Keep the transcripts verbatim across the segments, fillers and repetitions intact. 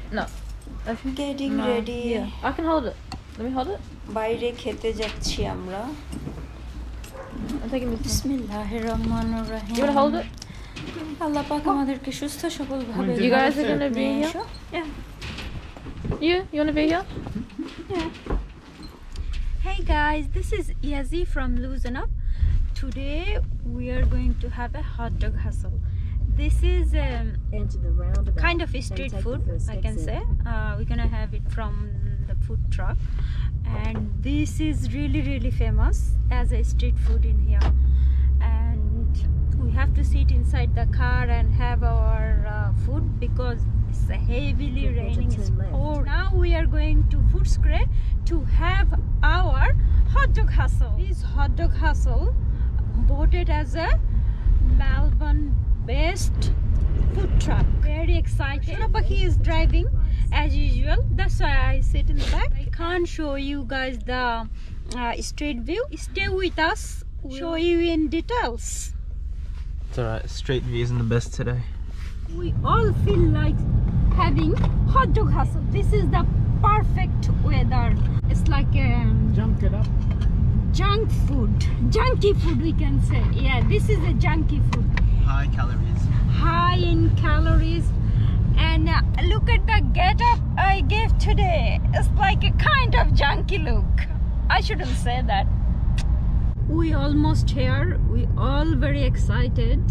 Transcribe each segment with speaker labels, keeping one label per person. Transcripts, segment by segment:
Speaker 1: No.
Speaker 2: Getting
Speaker 1: no.
Speaker 2: ready.
Speaker 1: Yeah. I can hold it. Let me hold it.
Speaker 2: বাইরে খেতে যাচ্ছি আমরা
Speaker 1: I'm taking this.
Speaker 2: বিসমিল্লাহির রহমানির রহিম
Speaker 1: You want to hold it?
Speaker 2: আল্লাহ পাক আমাদেরকে সুস্থ সবল ভাবে
Speaker 1: You guys are going to be here?
Speaker 2: Yeah.
Speaker 1: You? You want to be here?
Speaker 2: Yeah. Hey guys, this is Yazi from Loosen Up. Today we are going to have a hot dog hustle. This is um, kind of a street food, I can say. Uh, we're gonna have it from the food truck, and this is really really famous as a street food in here. And we have to sit inside the car and have our uh, food because it's heavily raining. It's pouring. Now we are going to Footscray to have our hot dog hustle. This hot dog hustle voted as a Melbourne best food truck. Very excited. He is driving as usual. That's why I sit in the back. I can't show you guys the uh, straight view. Stay with us. We'll show you in details.
Speaker 3: It's alright, straight view isn't the best today.
Speaker 2: We all feel like having hot dog hustle. This is the perfect weather. It's like a
Speaker 3: Junk it up.
Speaker 2: junk food. Junky food we can say. Yeah, this is a junky food.
Speaker 3: High calories.
Speaker 2: High in calories. And uh, look at the getup I gave today. It's like a kind of junky look. I shouldn't say that. We almost here. We all very excited.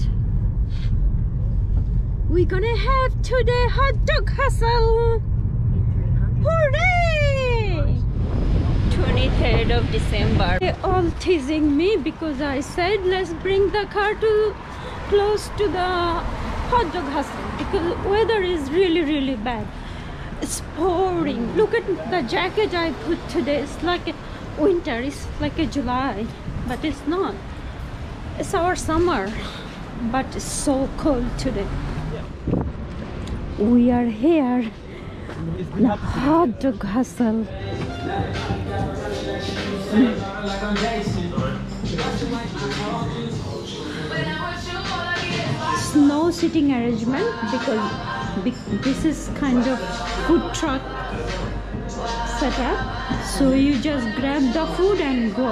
Speaker 2: We're gonna have today hot dog hustle. Hooray! twenty-third of December. They're all teasing me because I said let's bring the car to close to the hot dog hustle because weather is really really bad. It's pouring. Look at the jacket I put today. It's like a winter. It's like a July, but it's not. It's our summer, but it's so cold today. We are here. The hot dog hustle. No sitting arrangement because this is kind of food truck setup, so you just grab the food and go.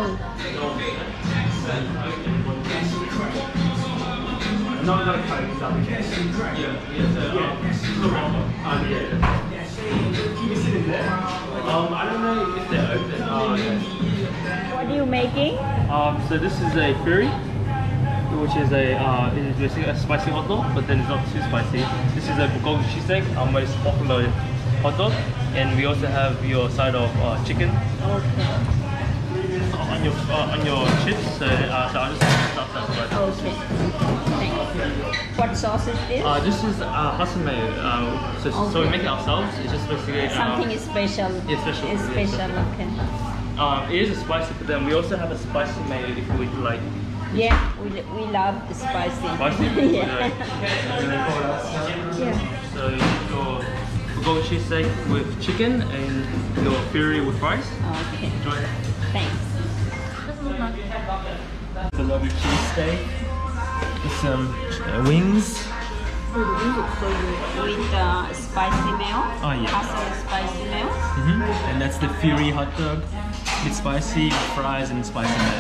Speaker 3: Um, I don't know if they're open. Oh, okay.
Speaker 2: What are you making?
Speaker 3: Um, so this is a fury, which is a uh, is basically a spicy hot dog, but then it's not too spicy. This is a bulgogi cheesesteak, our most popular hot dog, and we also have your side of uh, chicken.
Speaker 2: Okay.
Speaker 3: On your uh, on your chips, so, uh, so I'll just stuff that right now.
Speaker 2: Okay. Thanks. What sauce is this?
Speaker 3: Uh, this is uh, Hassan mayo. Uh, so,
Speaker 2: Okay.
Speaker 3: so we make it ourselves. It's just basically uh,
Speaker 2: Something is special.
Speaker 3: It's special.
Speaker 2: It's
Speaker 3: Yeah,
Speaker 2: special.
Speaker 3: special.
Speaker 2: Okay.
Speaker 3: Um, it is a spicy, but then we also have a spicy mayo if we like.
Speaker 2: Yeah, we we love the spicy.
Speaker 3: Spicy?
Speaker 2: Yeah. Yeah.
Speaker 3: So your bulgogi cheesesteak with chicken and your fury with rice.
Speaker 2: Okay.
Speaker 3: Enjoy it.
Speaker 2: Thanks.
Speaker 3: Bulgogi cheesesteak with some uh, wings.
Speaker 2: With uh, spicy mayo.
Speaker 3: Oh, yeah.
Speaker 2: Hassan spicy mayo.
Speaker 3: Mm-hmm. And that's the fury hot dog. It's spicy, fries and spicy mayo.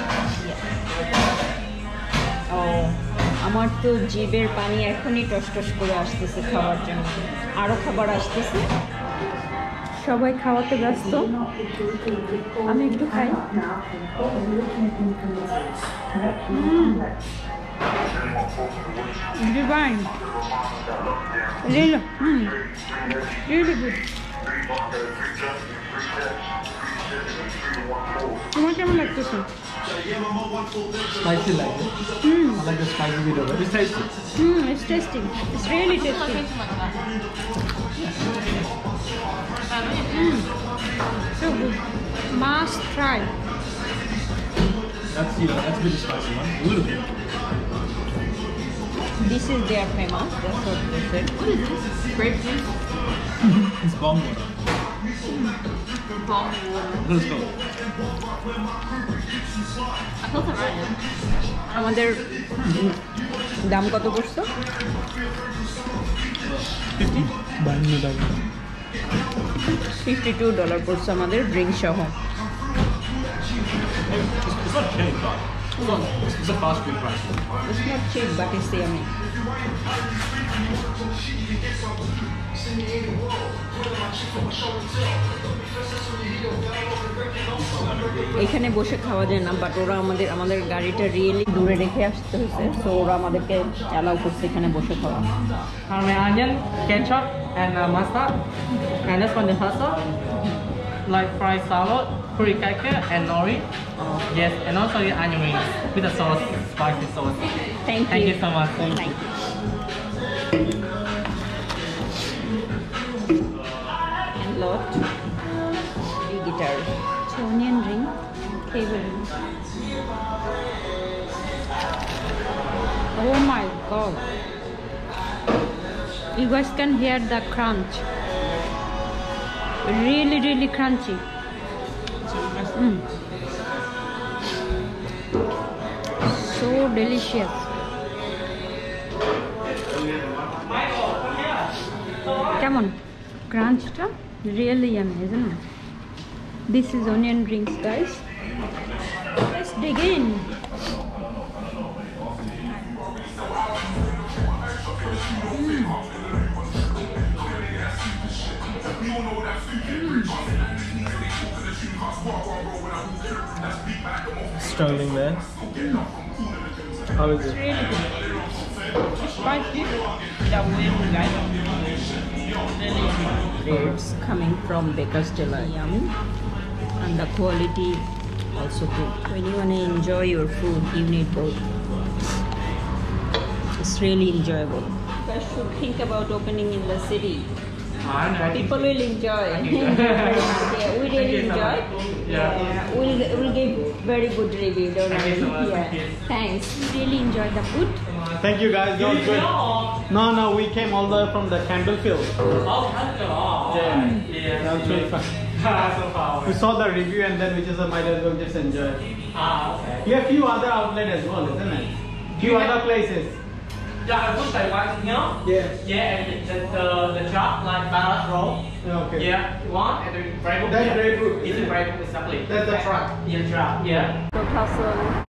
Speaker 2: Oh, আমার তো জিভের পানি এখনই toss toss করে আসতেছে খাওয়ার জন্য। আরো খাবার আসতেছে। সবাই খাওয়াতে ব্যস্ত। আমি একটু খাই। হুম। Divine. Really, mm, really good. তোমার কেমন লাগতেছে?
Speaker 4: Spicy like it.
Speaker 2: Mm.
Speaker 4: I like the spicy bit of it. It's tasty.
Speaker 2: Mm, it's tasty. It's really tasty. Mm. So good. Must try.
Speaker 4: That's you know, that's a bit of spicy one. A little bit.
Speaker 2: This is their famous. That's what they said. What is this? Grape juice?
Speaker 4: It's bomb water.
Speaker 2: Bomb water.
Speaker 4: Let's go.
Speaker 2: I felt it right. আমাদের দাম কত পড়ছে?
Speaker 4: fifty? বাহান্ন টাকা।
Speaker 2: fifty-two dollars পড়ছে আমাদের drink সহ।
Speaker 4: It's, it's not cheap, but it's, not, it's, it's a fast food price.
Speaker 2: It's not cheap, but it's yummy. এখানে বসে খাওয়া যায় না, বাট ওরা আমাদের আমাদের গাড়িটা রিয়েলি দূরে রেখে আসতে হয়েছে, সো ওরা আমাদেরকে অ্যালাউ করছে এখানে বসে খাওয়া।
Speaker 3: Parmesan onion, ketchup, and uh, mustard. And this one is pasta, like fried salad, furikake, and nori. Yes, and also the onion rings with the sauce, spicy sauce.
Speaker 2: Thank you.
Speaker 3: Thank you so much.
Speaker 2: Thank you. And lot. The guitar. Onion ring. Table ring. Oh my god. You guys can hear the crunch. Really, really crunchy. Mm. So delicious. Come on, crunch ta really yummy, isn't it? This is onion rings, guys. Let's dig in.
Speaker 4: Struggling man. How is it?
Speaker 2: Really good. Spicy. The wind, guys. It's coming from Baker's Deli. Yummy. And the quality also good. When you want to enjoy your food, you need both. It's really enjoyable. You guys should think about opening in the city. People will enjoy. Yeah, we really enjoy.
Speaker 3: Yeah.
Speaker 2: We'll, we'll give very good review, don't
Speaker 3: Thank you so much.
Speaker 2: Yeah.
Speaker 3: Thank you.
Speaker 2: Thanks. We really enjoy the food.
Speaker 5: Thank you guys, that was good. No, no, we came all the way from the Campbellfield.
Speaker 3: Oh, yeah. Yeah.
Speaker 5: That was really fun.
Speaker 3: So far.
Speaker 5: We saw the review and then we just uh, might as well just enjoy.
Speaker 3: Ah, okay.
Speaker 5: You have few other outlets as well, isn't it? Few
Speaker 3: Yeah.
Speaker 5: other places.
Speaker 3: Yeah, I put like one here.
Speaker 5: Yeah.
Speaker 3: Yeah, and the the, the chop like balance roll.
Speaker 5: Okay.
Speaker 3: Yeah, one and the breadbook.
Speaker 5: That's
Speaker 3: yeah.
Speaker 5: breadbook,
Speaker 3: It's
Speaker 5: isn't
Speaker 3: a
Speaker 5: it?
Speaker 3: breadbook exactly.
Speaker 5: That's the truck.
Speaker 3: Yeah, truck. Yeah.
Speaker 2: Hustle.